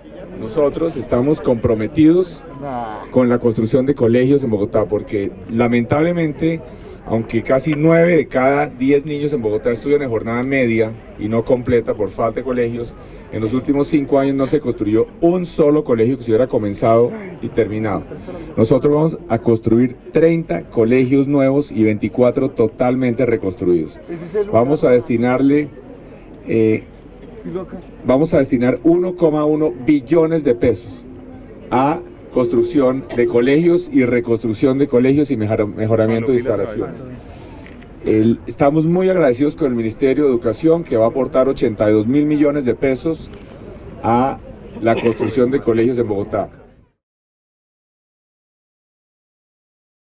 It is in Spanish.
Nosotros estamos comprometidos con la construcción de colegios en Bogotá, porque lamentablemente, aunque casi 9 de cada 10 niños en Bogotá estudian en jornada media y no completa por falta de colegios, en los últimos 5 años no se construyó un solo colegio que se hubiera comenzado y terminado. Nosotros vamos a construir 30 colegios nuevos y 24 totalmente reconstruidos. Vamos a destinarle... vamos a destinar 1,1 billones de pesos a construcción de colegios y reconstrucción de colegios y mejoramiento de instalaciones. Estamos muy agradecidos con el Ministerio de Educación, que va a aportar 82.000 millones de pesos a la construcción de colegios en Bogotá.